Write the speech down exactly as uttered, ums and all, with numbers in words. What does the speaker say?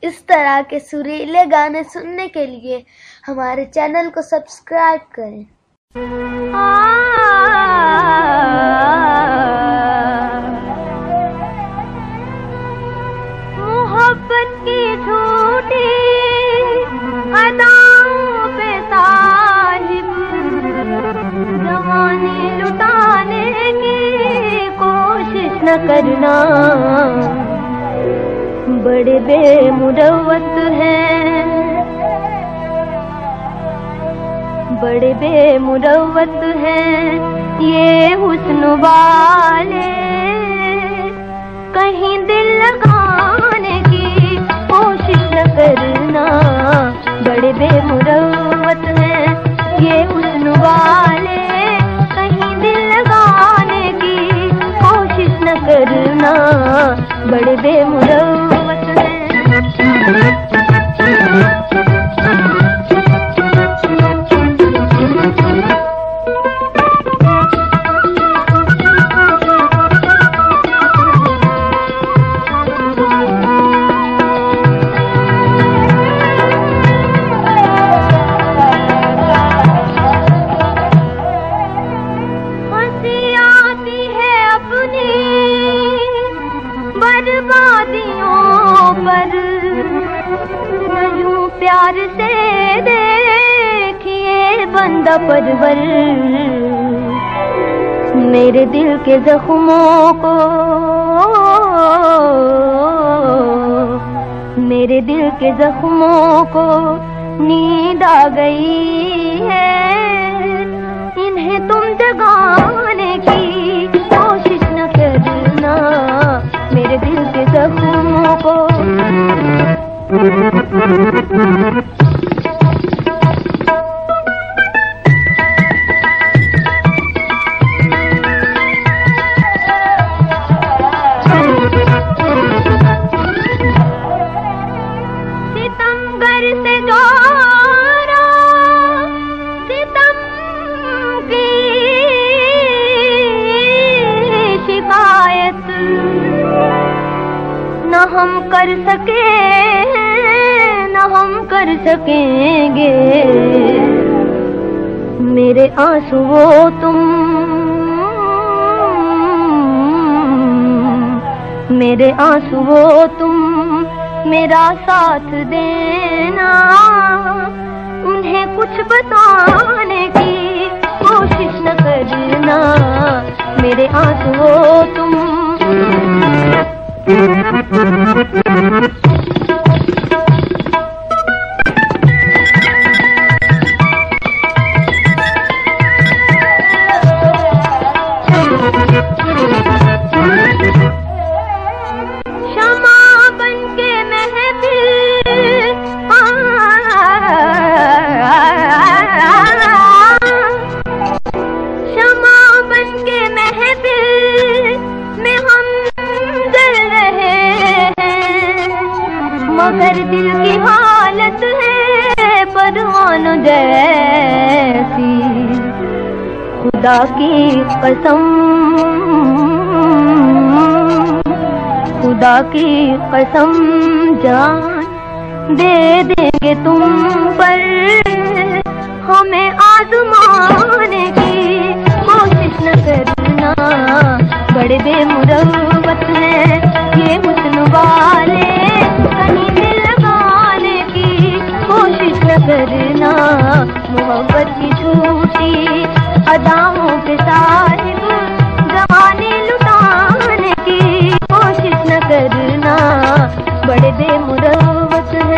इस तरह के सुरीले गाने सुनने के लिए हमारे चैनल को सब्सक्राइब करें। मोहब्बत की झूठी अदाओं पे साहिब जवानी लुटाने की कोशिश न करना, बड़े बेमुरव्वत हैं, बड़े बेमुरव्वत हैं ये हुस्न वाले, कहीं दिल लगाने की कोशिश न करना, बड़े बेमुरव्वत हैं ये हुस्न वाले, कहीं दिल लगाने की कोशिश न करना, बड़े बेमुरव्वत हैं। बर्बादियों पर यूं प्यार से देखिए बंदा परवर, मेरे दिल के जख्मों को, मेरे दिल के जख्मों को नींद आ गई है, इन्हें तुम जगाने की कोशिश न करना, मेरे दिल के जख्मों को। सितमगर से जोरा सितम की शिकायत न हम कर सके न हम कर सकेंगे, मेरे आंसुओं तुम, मेरे आंसुओं तुम मेरा साथ देना, उन्हें कुछ बताने की कोशिश न करना, मेरे आंसुओं तुम। क्षमा बन के महफिल, क्षमा बन के महफिल में हम जल रहे हैं, मगर दिल की हालत है परवान जैसी, खुदा की कसम, खुदा की कसम जान दे देंगे तुम पर, हमें आजमाने की कोशिश न करना, बड़े बेमुरव्वत हैं ये हुस्न वाले, कहीं दिल लगाने की कोशिश न करना, मोहब्बत की झूठी अदाओं के साहिब जवानी लुटाने की कोशिश न करना, बड़े बेमुरव्वत हैं।